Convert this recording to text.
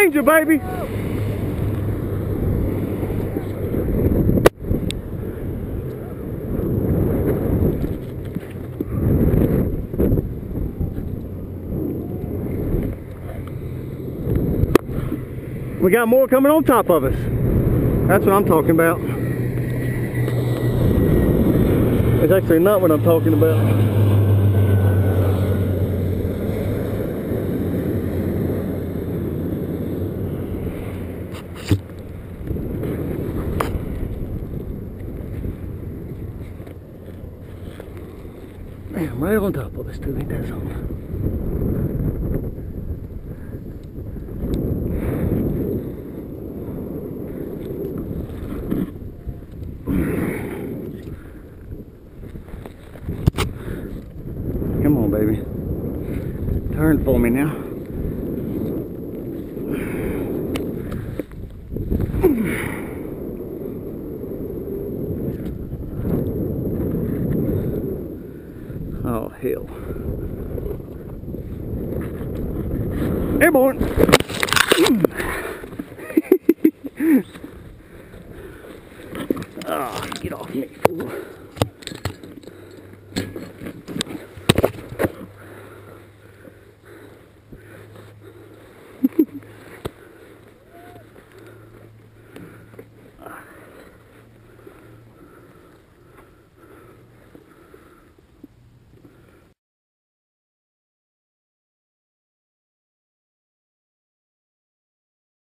Granger, baby. We got more coming on top of us. That's what I'm talking about. It's actually not what I'm talking about. Man, right on top of us too, ain't that something? Come on, baby. Turn for me now. Oh, hell. Airborne!